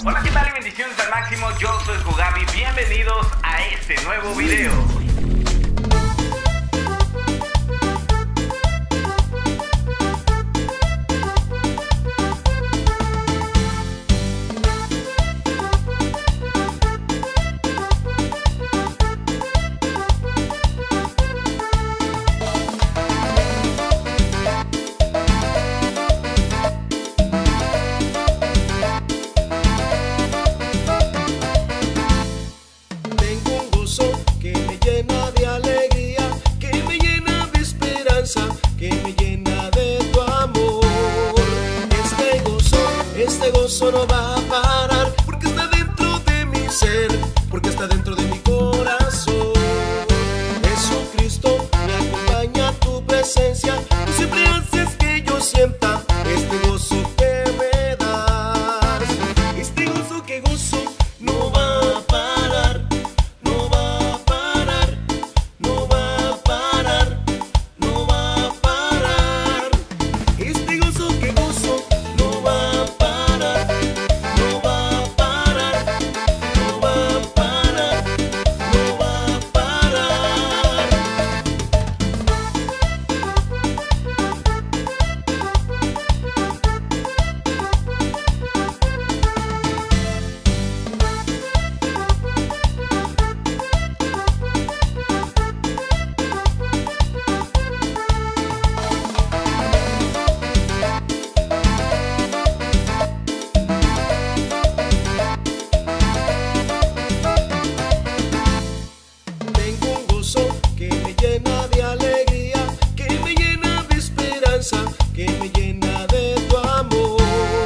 Hola, ¿qué tal? Y bendiciones al máximo, yo soy Kogabi, bienvenidos a este nuevo video. Que me llena de tu amor. Este gozo no va a parar, porque está dentro de mi ser, porque está dentro de mi corazón. Jesucristo, me acompaña tu presencia, tú siempre haces que yo sienta este gozo que me das. Este gozo que gozo no va a parar, no va a parar, no va a parar. No va a parar, este gozo que gozo no va a parar, no va a parar, no va a parar, no va a parar. Tengo un gozo que me llena de alegría, que me llena de esperanza, que me llena de tu amor.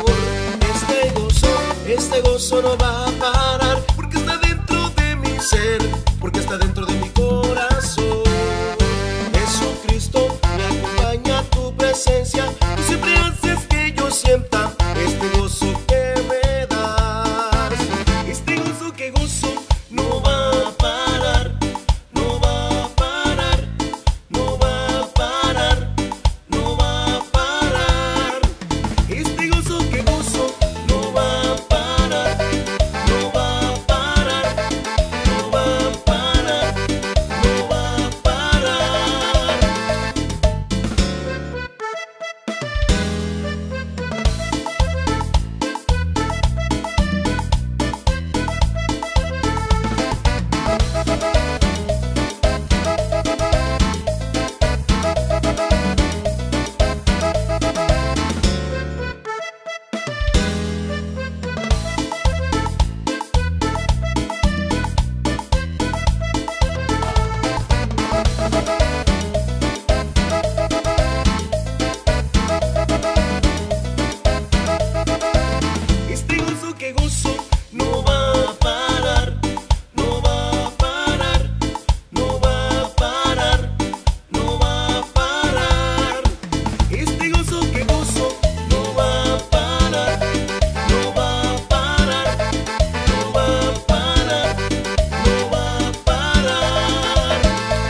Este gozo no va a parar, porque está dentro de mi ser, porque está dentro de mi corazón. Jesucristo, me acompaña tu presencia, tú siempre haces que yo sienta este gozo que me das. Este gozo que gozo no va a parar, no va a parar, no va a parar, no va a parar. Este gozo que gozo no va a parar, no va a parar, no va a parar, no va a parar. Este gozo que gozo no va a parar, no va a parar, no va a parar, no va a parar. Este gozo que gozo no va a parar, no va a parar, no va a parar, no va a parar.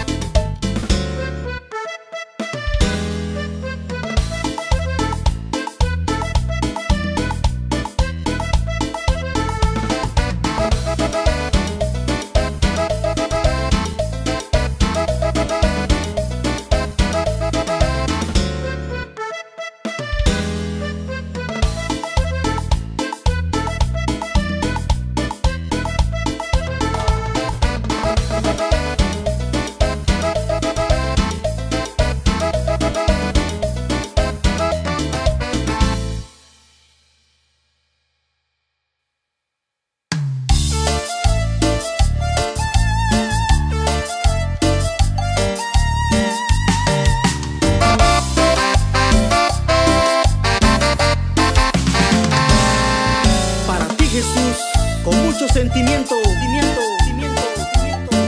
Para ti, Jesús, con mucho sentimiento, sentimiento, sentimiento, sentimiento.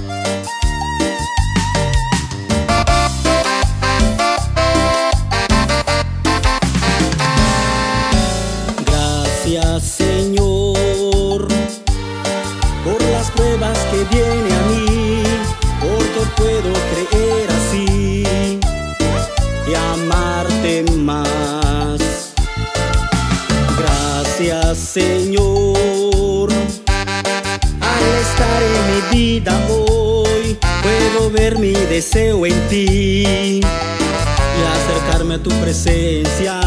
Gracias, Señor, por las pruebas que vienen a mí, porque puedo creer así y amarte más. Gracias, Señor. Al estar en mi vida hoy, puedo ver mi deseo en ti y acercarme a tu presencia.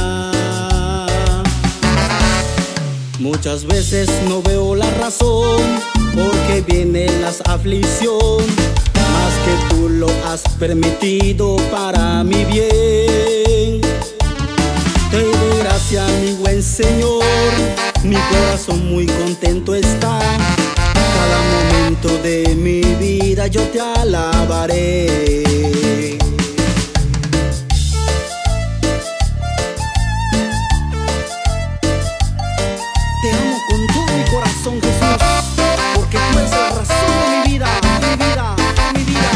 Muchas veces no veo la razón porque viene la aflicción, mas que tú lo has permitido para mi bien. Te doy gracias, mi buen Señor, mi corazón muy contento está. Cada momento de mi vida yo te alabaré. Te amo con todo mi corazón, Jesús, porque tú eres la razón de mi vida, de mi vida, de mi vida.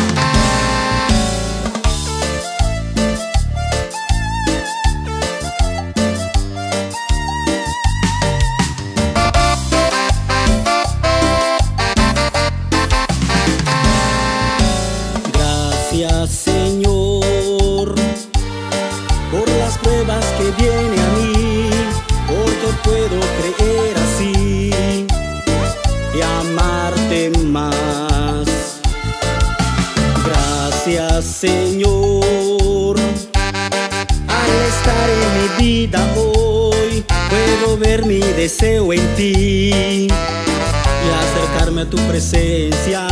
Gracias, Señor, por las pruebas que vienen a mí, porque puedo creer así y amarte más. Gracias, Señor, al estar en mi vida hoy, puedo ver mi deseo en ti y acercarme a tu presencia.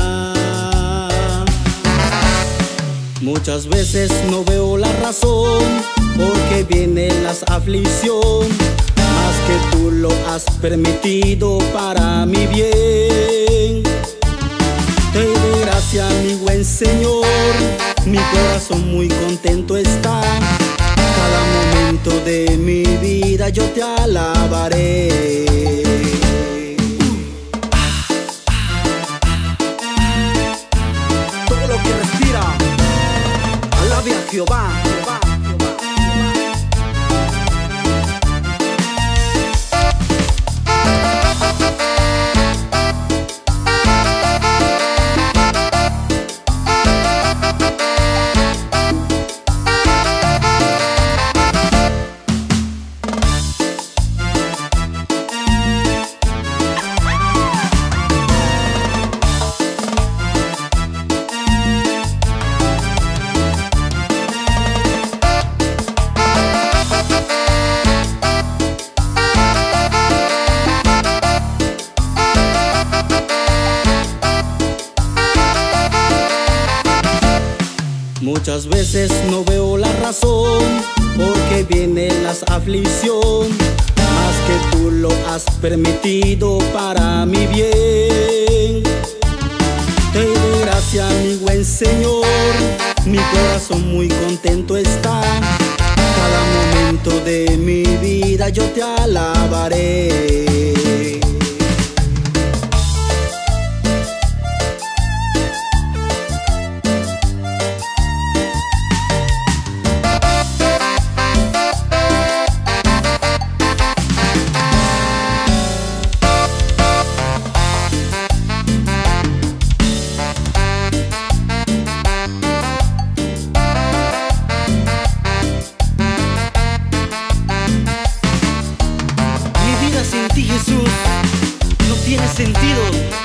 Muchas veces no veo la razón porque viene la aflicción, mas que tú lo has permitido para mi bien. Te doy gracias, mi buen Señor, mi corazón muy contento está. Cada momento de mi vida yo te alabaré. Todo lo que respira, alabe a Jehová. Muchas veces no veo la razón porque viene la aflicción, mas que tú lo has permitido para mi bien. Te doy gracias, mi buen Señor, mi corazón muy contento está. Cada momento de mi vida yo te alabaré. Sin ti, Jesús, no tiene sentido.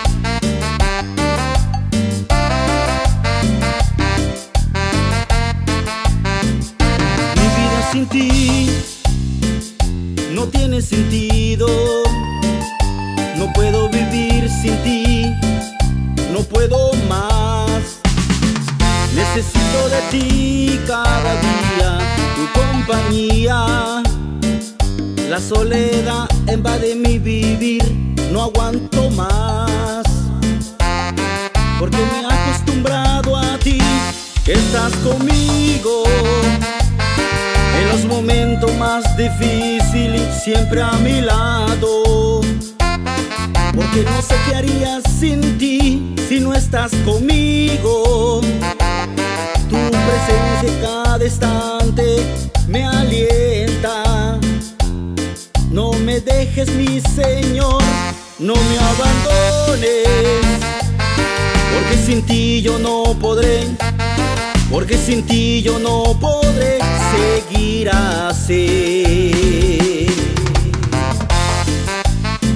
Mi vida sin ti no tiene sentido. No puedo vivir sin ti, no puedo más. Necesito de ti cada día, tu compañía. La soledad invade mi vivir, no aguanto más. Porque me he acostumbrado a ti, que estás conmigo en los momentos más difíciles, siempre a mi lado. Porque no sé qué haría sin ti, si no estás conmigo. Tu presencia cada instante me alienta. No me dejes, mi Señor, no me abandones, porque sin ti yo no podré, porque sin ti yo no podré seguir así.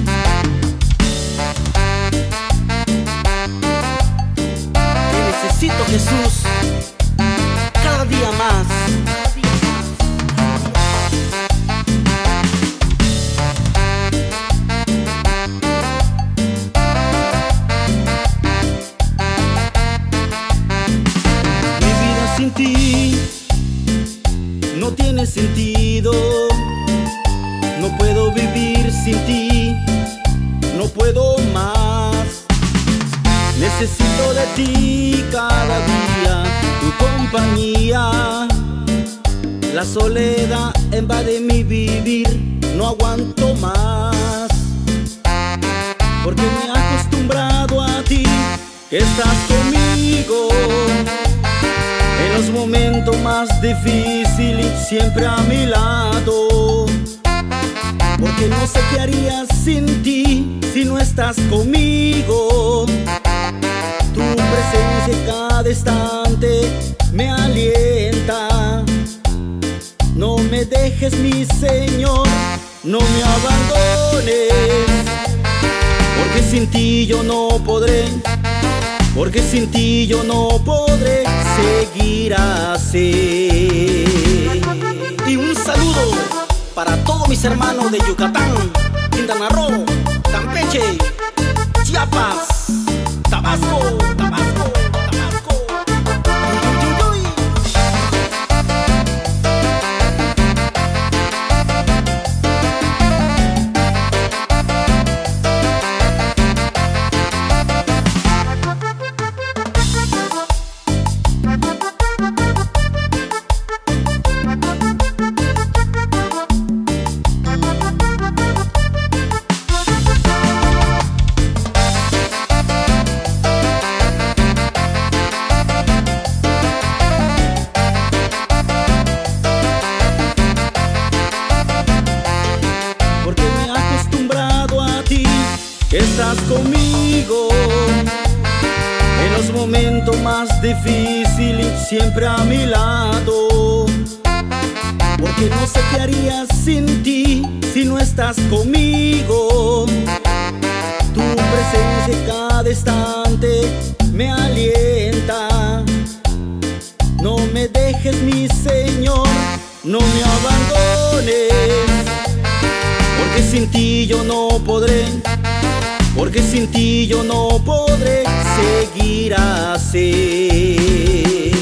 puedo más. Necesito de ti cada día, tu compañía. La soledad invade mi vivir, no aguanto más. Porque me he acostumbrado a ti, que estás conmigo en los momentos más difíciles, siempre a mi lado. Porque no sé qué haría sin ti, si no estás conmigo. Tu presencia cada instante me alienta. No me dejes, mi Señor, no me abandones. Porque sin ti yo no podré, porque sin ti yo no podré seguir así. Y un saludo para todos mis hermanos de Yucatán, Quintana Roo, Campeche, Chiapas, Tabasco, Tabasco, Tabasco. Uy, uy, uy. Que estás conmigo en los momentos más difíciles, siempre a mi lado. Porque no sé qué haría sin ti, si no estás conmigo. Tu presencia cada instante me alienta. No me dejes, mi Señor, no me abandones. Porque sin ti yo no podré, porque sin ti yo no podré seguir así.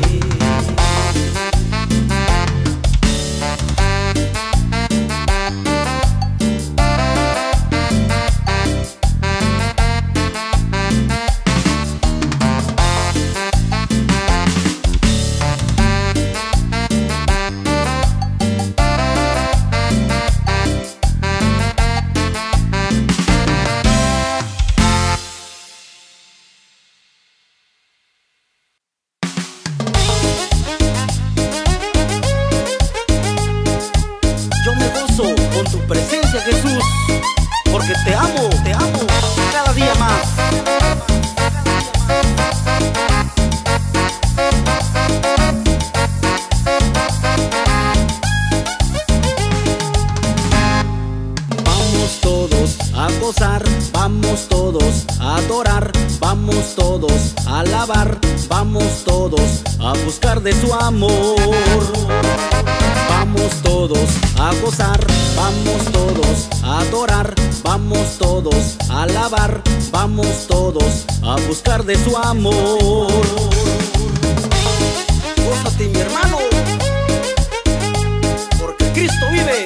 Con tu presencia, Jesús, porque te amo cada día más. Vamos todos a gozar, vamos todos a adorar, vamos todos a alabar, vamos todos a buscar de su amor. Vamos todos a gozar, vamos todos a adorar, vamos todos a alabar, vamos todos a buscar de su amor. Gózate, mi hermano, porque Cristo vive.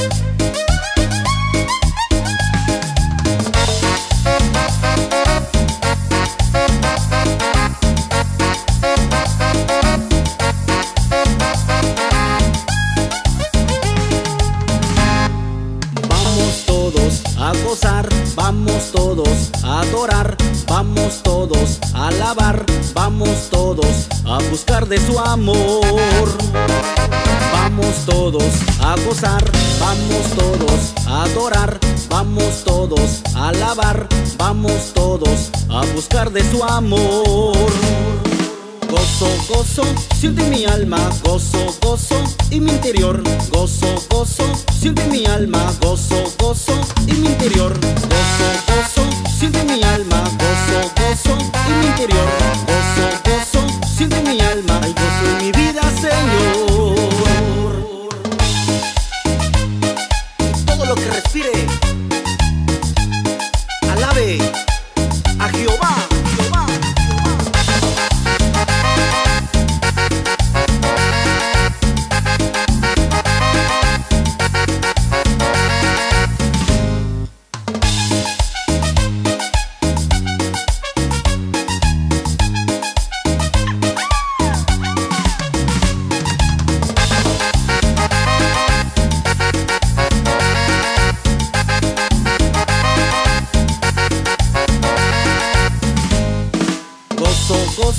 A gozar, vamos todos a adorar, vamos todos a alabar, vamos todos a buscar de su amor. Vamos todos a gozar, vamos todos a adorar, vamos todos a alabar, vamos todos a buscar de su amor. Gozo, gozo, siente mi alma, gozo, gozo, y mi interior. Gozo, gozo, siente mi alma, gozo, gozo, y mi interior. Gozo, gozo, siente mi alma, gozo, gozo, y mi interior. Gozo, gozo, siente mi alma, y gozo en mi vida, Señor. Todo lo que respire, alabe a Jehová.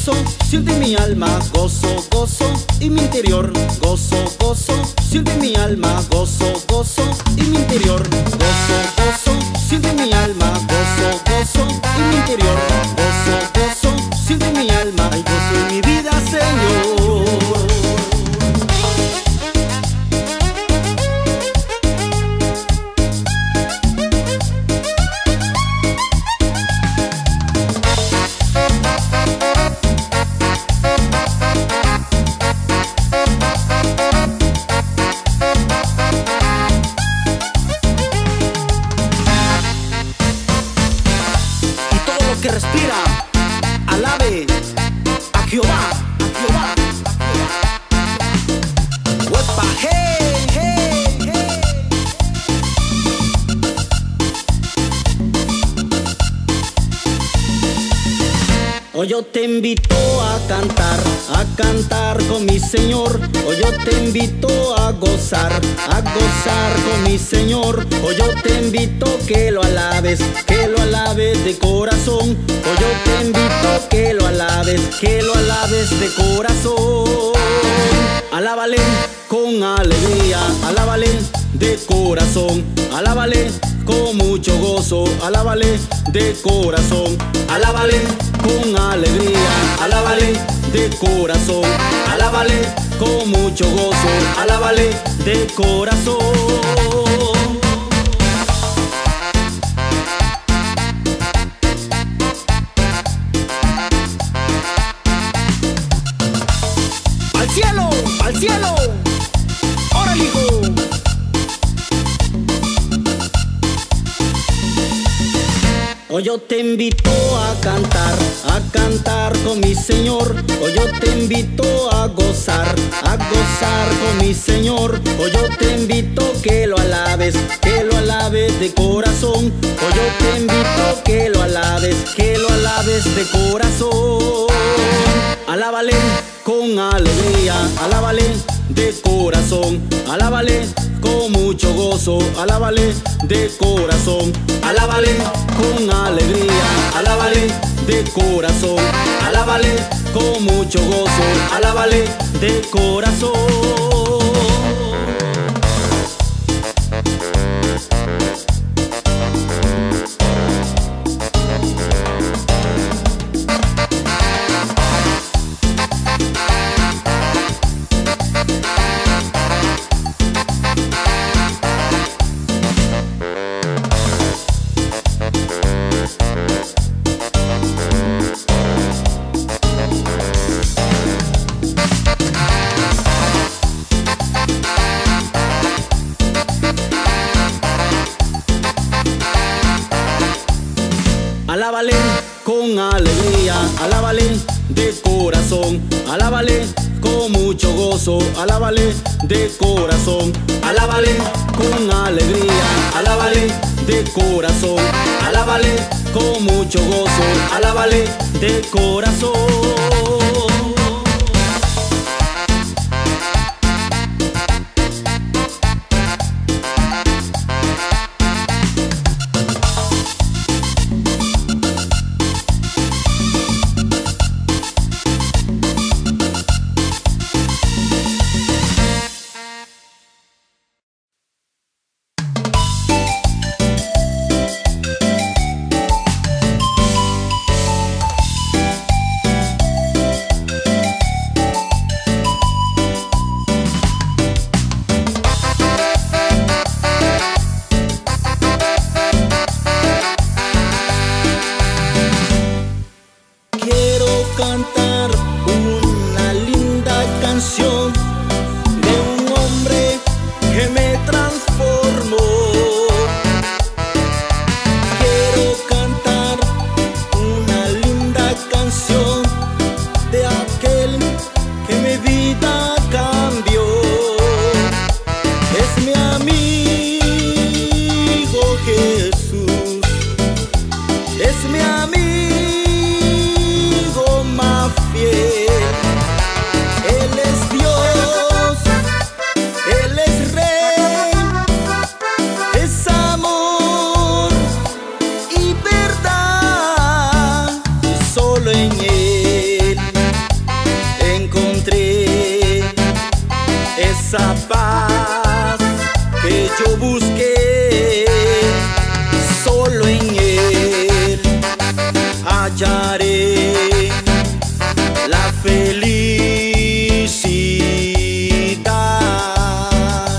gozo, siente mi alma, gozo, gozo, y mi interior, gozo, gozo, siente mi alma, gozo, gozo, y mi interior, gozo, gozo, siente mi alma, gozo, gozo, y mi interior, gozo, gozo, siente mi alma, hay gozo en mi vida, Señor. Que respira, alabe a Jehová, a Jehová, a Jehová. Huepa, hey, hey, hey. Hoy yo te invito a cantar con mi Señor. Hoy yo te invito a gozar con mi Señor. Hoy yo te invito que lo alabes de corazón. Hoy yo te invito que lo alabes de corazón. Alábale con alegría, alábale de corazón, alábale con mucho gozo, alábale de corazón, alábale con alegría, alábale de corazón, alábale con mucho gozo, alábale de corazón. ¡Al cielo! ¡Órale, hijo! Hoy yo te invito a cantar con mi Señor. Hoy yo te invito a gozar con mi Señor. Hoy yo te invito que lo alabes de corazón. Hoy yo te invito que lo alabes de corazón. Alábale con alegría, alábale de corazón, alábale con mucho gozo, alábale de corazón, alábale con alegría, alábale de corazón, alábale con mucho gozo, alábale de corazón. Alábale con alegría, alábale de corazón, alábale con mucho gozo, alábale de corazón, alábale con alegría, alábale de corazón, alábale con mucho gozo, alábale de corazón. hallaré la felicidad.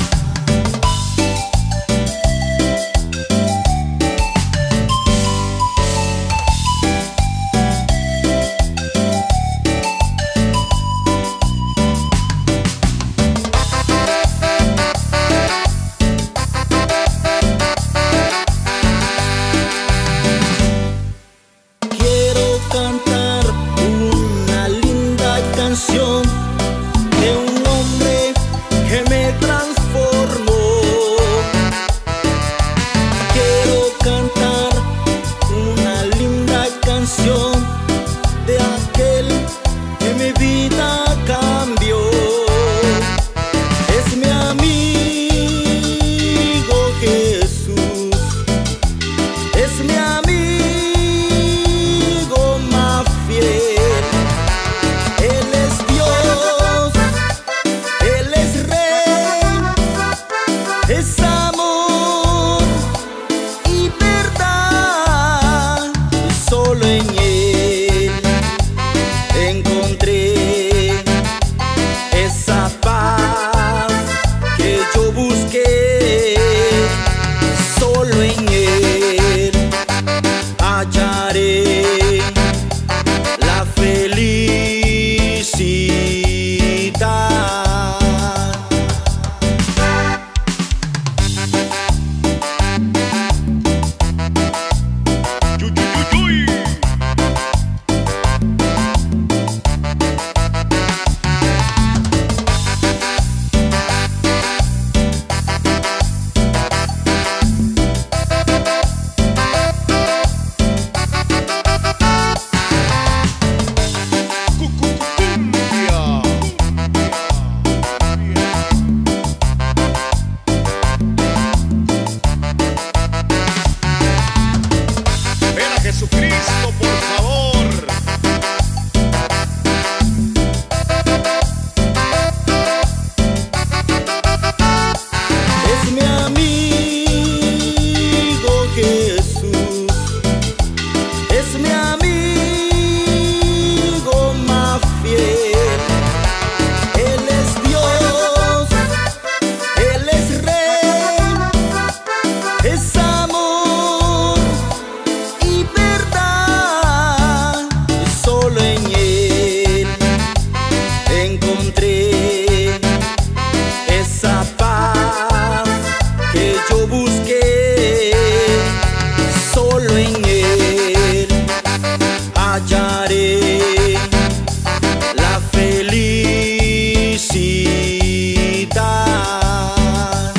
Quiero cantar una linda canción de un hombre que me transformó. Quiero cantar una linda canción de aquel que mi vida cambió. Es mi amigo Jesús, es mi amigo más fiel. Él es Dios, Él es Rey, es amor y verdad. Solo en Él encontré esa paz que yo busqué. Solo en Él hallaré la felicidad. Ven a Jesucristo, por favor. Es mi amigo Jesús, es mi amigo más fiel. Él es Dios, Él es Rey, es amor y verdad. Solo en Él encontré esa paz que yo busqué. Solo en Él hallaré la felicidad.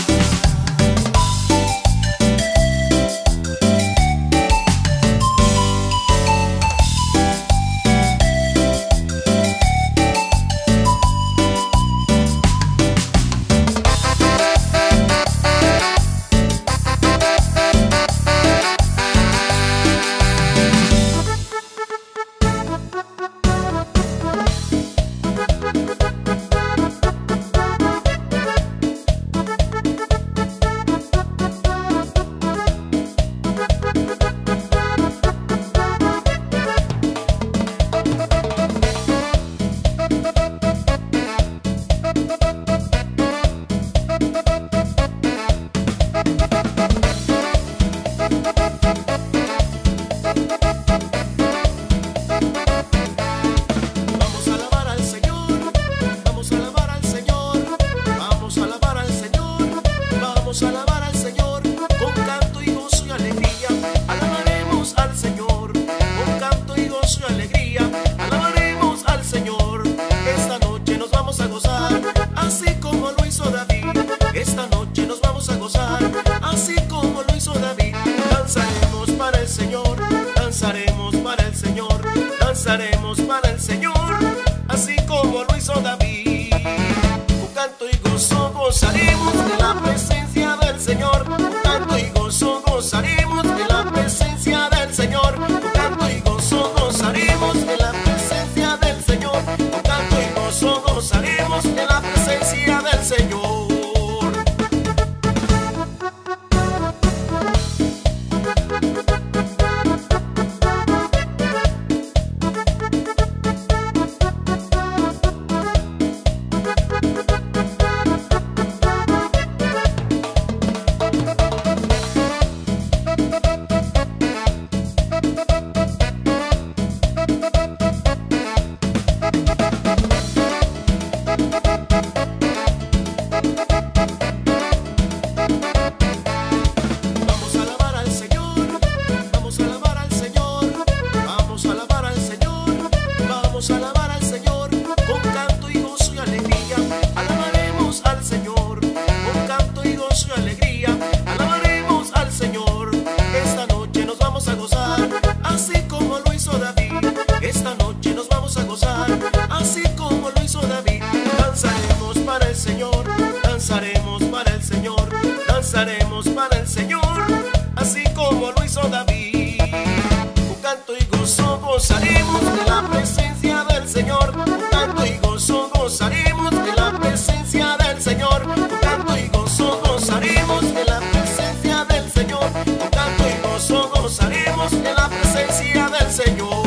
Señor.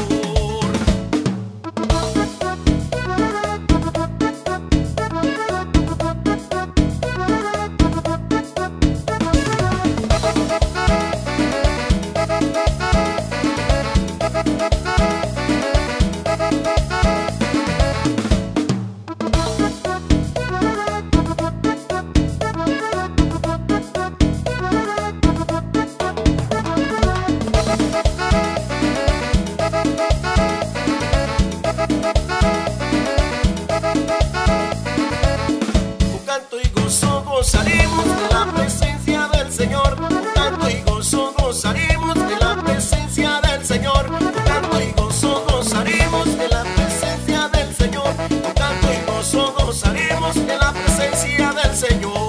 Gozaremos de la presencia del Señor, con canto y gozo gozaremos de la presencia del Señor, con canto y gozo gozaremos de la presencia del Señor, con canto y gozo gozaremos de la presencia del Señor.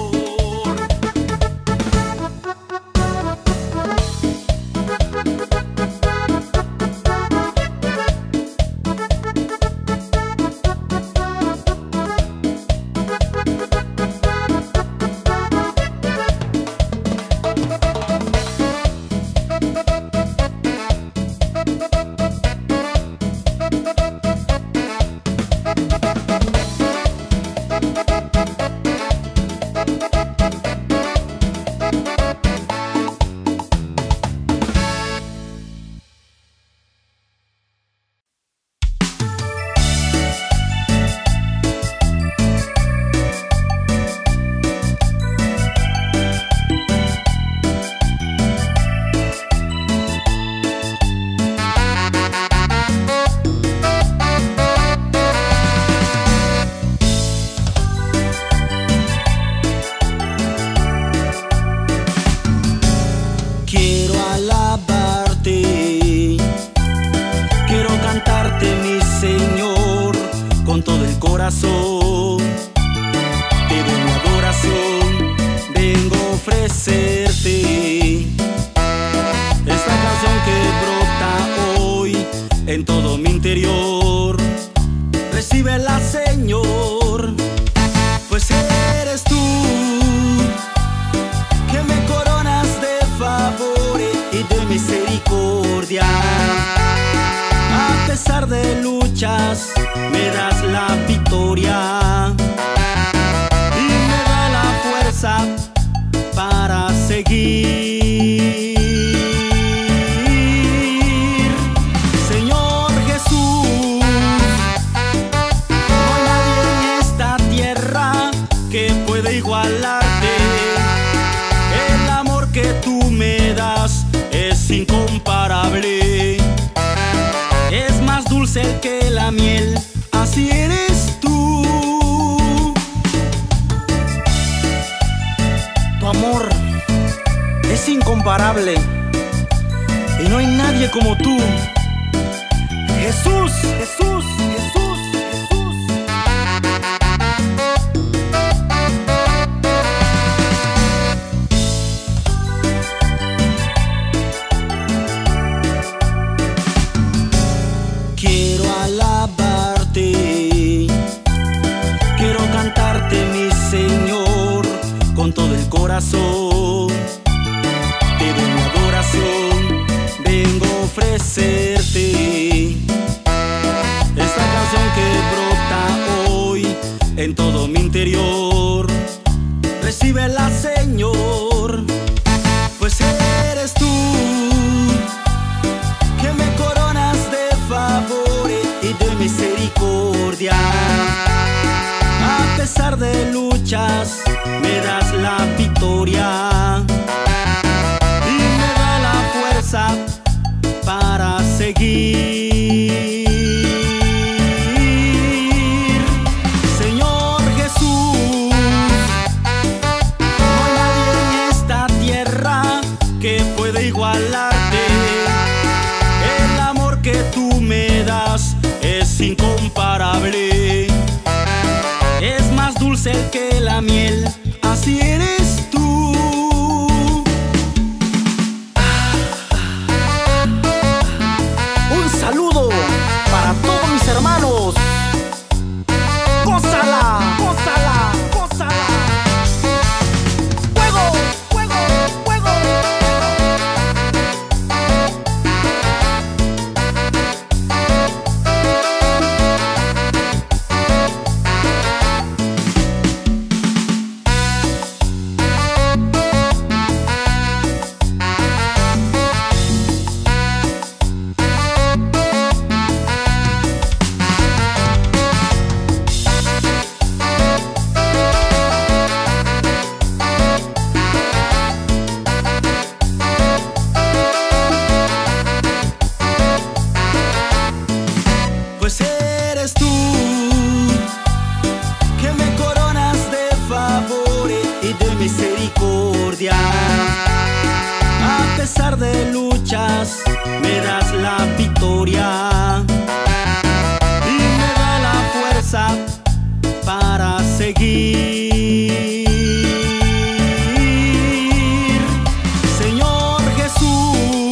Te doy mi adoración, vengo a ofrecerte esta canción que brota hoy en todo mi interior. Recíbela, Señor, pues eres tú que me coronas de favores y de misericordia. A pesar de luchas, me das la victoria y me da la fuerza para seguir. Señor Jesús, no hay nadie en esta tierra que pueda igualarte. El amor que tú me das es incomparable. Es más dulce que la miel, así eres tú. Tu amor es incomparable y no hay nadie como tú. Jesús, Jesús, Jesús, Jesús. Quiero alabarte, quiero cantarte, mi Señor, con todo el corazón. Te doy mi adoración, vengo a ofrecerte esta canción que brota hoy en todo mi interior. Recíbela, Señor, pues eres tú que me coronas de favores y de misericordia. A pesar de luchas, me das la victoria y me da la fuerza para seguir. Señor Jesús, no hay me das la victoria y me da la fuerza para seguir. Señor Jesús,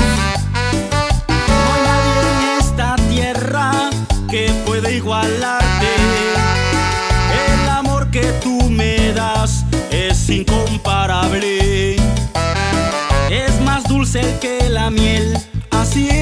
no hay nadie en esta tierra que pueda igualarte. El amor que tú me das es incomparable, es más dulce que la miel, así